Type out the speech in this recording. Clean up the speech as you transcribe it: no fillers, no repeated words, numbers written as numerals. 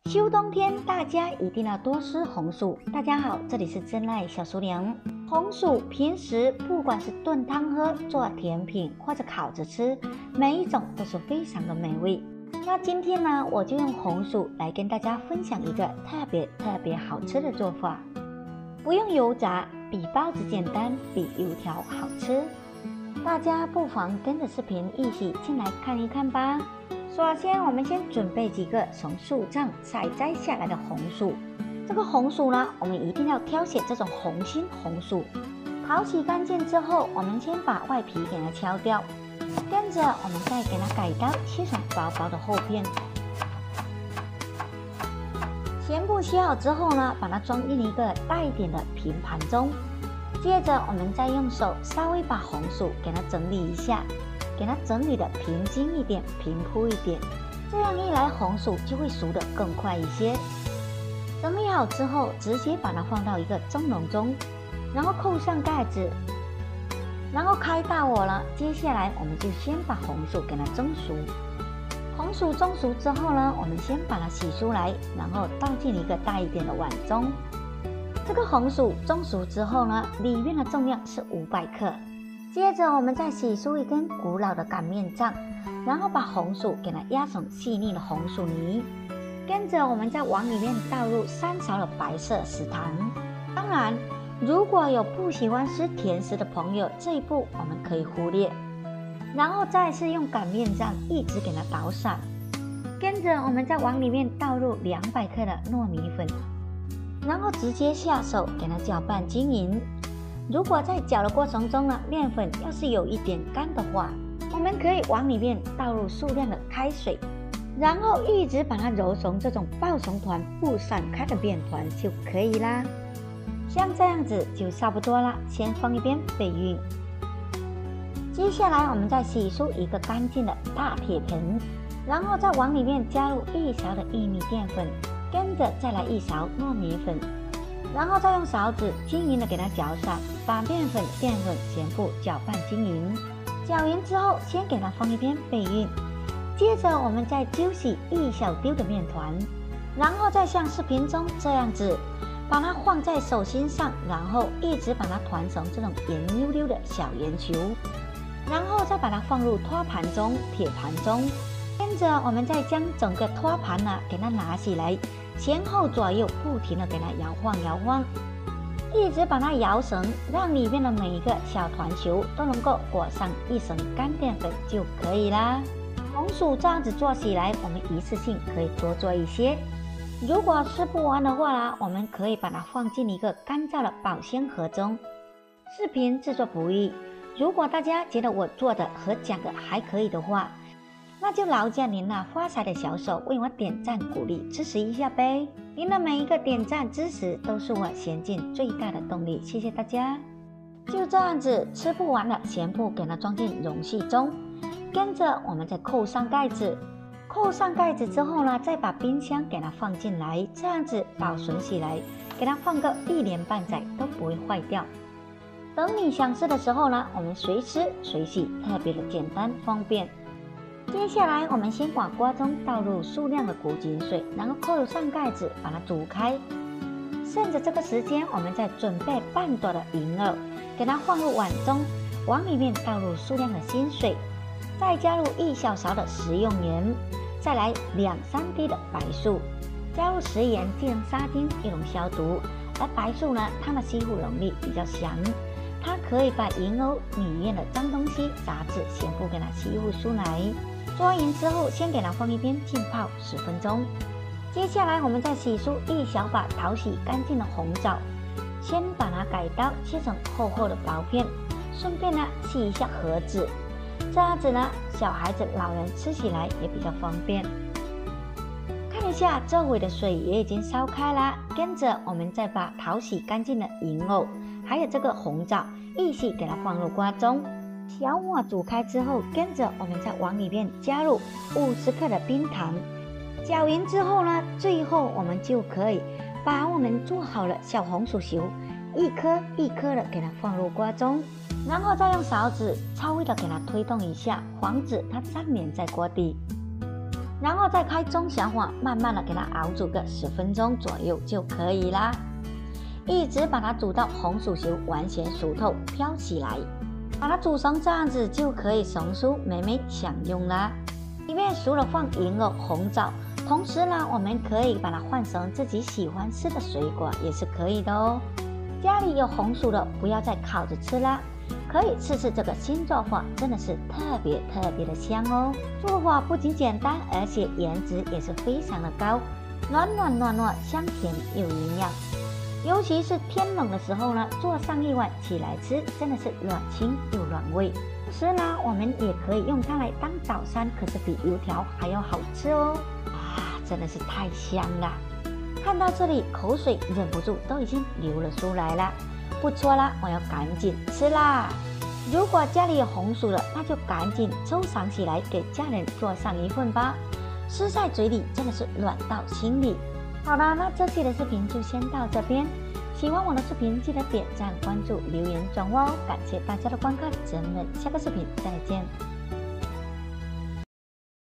秋冬天大家一定要多吃红薯。大家好，这里是真爱小厨娘。红薯平时不管是炖汤喝、做甜品或者烤着吃，每一种都是非常的美味。那今天呢，我就用红薯来跟大家分享一个特别好吃的做法，不用油炸，比包子简单，比油条好吃。大家不妨跟着视频一起进来看一看吧。首先，我们先准备几个从树上采摘下来的红薯。这个红薯呢，我们一定要挑选这种红心红薯。淘洗干净之后，我们先把外皮给它敲掉，跟着我们再给它改刀，切成薄薄的厚片。全部切好之后呢，把它装进一个大一点的平盘中。接着，我们再用手稍微把红薯给它整理一下。给它整理的平均一点，平铺一点，这样一来红薯就会熟得更快一些。整理好之后，直接把它放到一个蒸笼中，然后扣上盖子，然后开大火了。接下来我们就先把红薯给它蒸熟。红薯蒸熟之后呢，我们先把它洗出来，然后倒进一个大一点的碗中。这个红薯蒸熟之后呢，里面的重量是500克。接着我们再洗出一根古老的擀面杖，然后把红薯给它压成细腻的红薯泥。跟着我们再往里面倒入3勺的白色食糖。当然，如果有不喜欢吃甜食的朋友，这一步我们可以忽略。然后再是用擀面杖一直给它捣散。跟着我们再往里面倒入200克的糯米粉，然后直接下手给它搅拌均匀。如果在搅的过程中呢，面粉要是有一点干的话，我们可以往里面倒入数量的开水，然后一直把它揉成这种抱成团不散开的面团就可以啦。像这样子就差不多啦，先放一边备孕。接下来我们再洗出一个干净的大铁盆，然后再往里面加入1勺的玉米淀粉，跟着再来1勺糯米粉。然后再用勺子均匀的给它搅散，把面粉、淀粉全部搅拌均匀。搅匀之后，先给它放一边备孕。接着我们再揪洗1小丢的面团，然后再像视频中这样子，把它放在手心上，然后一直把它团成这种圆溜溜的小圆球，然后再把它放入托盘中、铁盘中。跟着我们再将整个托盘呢给它拿起来。前后左右不停的给它摇晃，一直把它摇成让里面的每一个小团球都能够裹上一层干淀粉就可以啦。红薯这样子做起来，我们一次性可以多做一些。如果吃不完的话呢，我们可以把它放进一个干燥的保鲜盒中。视频制作不易，如果大家觉得我做的和讲的还可以的话，那就劳驾您那发财的小手为我点赞鼓励支持一下呗！您的每一个点赞支持都是我前进最大的动力，谢谢大家。就这样子，吃不完了全部给它装进容器中，跟着我们再扣上盖子。扣上盖子之后呢，再把冰箱给它放进来，这样子保存起来，给它放个1年半载都不会坏掉。等你想吃的时候呢，我们随吃随洗，特别的简单方便。接下来我们先把锅中倒入数量的古井水，然后扣上盖子把它煮开。趁着这个时间，我们再准备半朵的银耳，给它放入碗中，往里面倒入数量的清水，再加入1小勺的食用盐，再来2-3滴的白醋，加入食盐进行杀菌一种消毒。而白醋呢，它的吸附能力比较强，它可以把银耳里面的脏东西、杂质全部给它吸附出来。做匀之后，先给它放一边浸泡10分钟。接下来我们再洗出1小把淘洗干净的红枣，先把它改刀切成厚厚的薄片，顺便呢洗一下盒子，这样子呢小孩子、老人吃起来也比较方便。看一下周围的水也已经烧开啦，跟着我们再把淘洗干净的银耳还有这个红枣一起给它放入锅中。小火煮开之后，跟着我们再往里面加入50克的冰糖，搅匀之后呢，最后我们就可以把我们做好了小红薯球一颗一颗的给它放入锅中，然后再用勺子稍微的给它推动一下，防止它粘连在锅底。 然后再开中小火，慢慢的给它熬煮个10分钟左右就可以啦。一直把它煮到红薯球完全熟透飘起来，把它煮成这样子就可以成熟美美享用啦。里面除了放银耳、红枣，同时呢，我们可以把它换成自己喜欢吃的水果也是可以的哦。家里有红薯的，不要再烤着吃啦，可以试试这个新做法，真的是特别的香哦。做法不仅简单，而且颜值也是非常的高，软糯，香甜又营养。尤其是天冷的时候呢，做上一碗起来吃，真的是软清又软胃。同时呢，我们也可以用它来当早餐，可是比油条还要好吃哦。真的是太香了！看到这里，口水忍不住都已经流了出来了。不错啦，我要赶紧吃啦！如果家里有红薯了，那就赶紧收藏起来，给家人做上一份吧。吃在嘴里，真的是软到心里。好啦，那这期的视频就先到这边。喜欢我的视频，记得点赞、关注、留言、转发哦！感谢大家的观看，咱们下个视频再见。